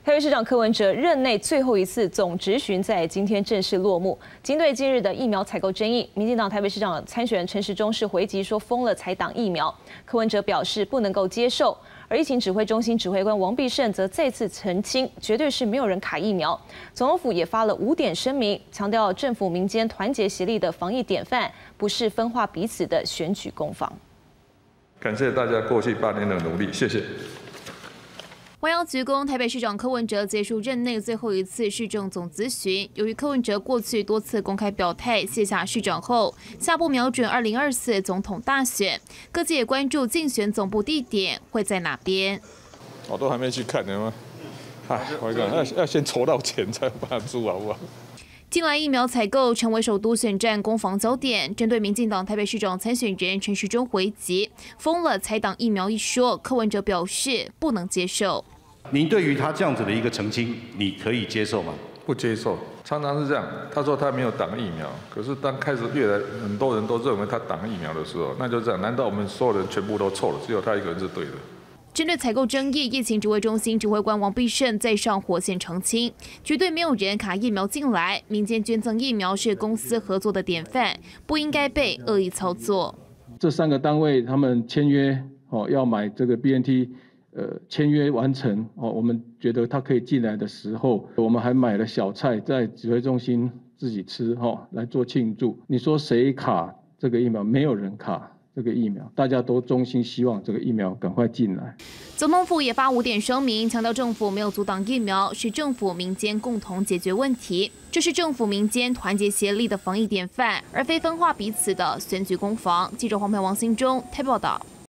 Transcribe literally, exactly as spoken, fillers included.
台北市长柯文哲任内最后一次总质询在今天正式落幕。针对近日的疫苗采购争议，民进党台北市长参选人陈时中是回击说封了采挡疫苗，柯文哲表示不能够接受。而疫情指挥中心指挥官王必胜则再次澄清，绝对是没有人卡疫苗。总统府也发了五点声明，强调政府民间团结协力的防疫典范，不是分化彼此的选举攻防。 感谢大家过去八年的努力，谢谢。 弯腰鞠躬，台北市长柯文哲结束任内最后一次市政总咨询。由于柯文哲过去多次公开表态卸下市长后，下步瞄准二零二四总统大选，各界也关注竞选总部地点会在哪边。 我都还没去看呢吗？哎，我讲要要先筹到钱才把它租，好不好？ 近来疫苗采购成为首都选战攻防焦点。针对民进党台北市长参选人陈时中回击封了采挡疫苗一说，柯文哲表示不能接受。 您对于他这样子的一个澄清，你可以接受吗？ 不接受，常常是这样。他说他没有挡疫苗，可是当开始越来很多人都认为他挡疫苗的时候，那就这样。难道我们所有人全部都错了，只有他一个人是对的？ 针对采购争议，疫情指挥中心指挥官王必胜再上火线澄清，绝对没有人卡疫苗进来，民间捐赠疫苗是公司合作的典范，不应该被恶意操作。 这三个单位他们签约哦，要买这个 B N T， 呃，签约完成哦，我们觉得他可以进来的时候，我们还买了小菜在指挥中心自己吃哈，来做庆祝。你说谁卡这个疫苗？没有人卡。 这个疫苗，大家都衷心希望这个疫苗赶快进来。 总统府也发五点声明，强调政府没有阻挡疫苗，是政府民间共同解决问题，这是政府民间团结协力的防疫典范，而非分化彼此的选举攻防。记者黄培、王兴忠台北报道。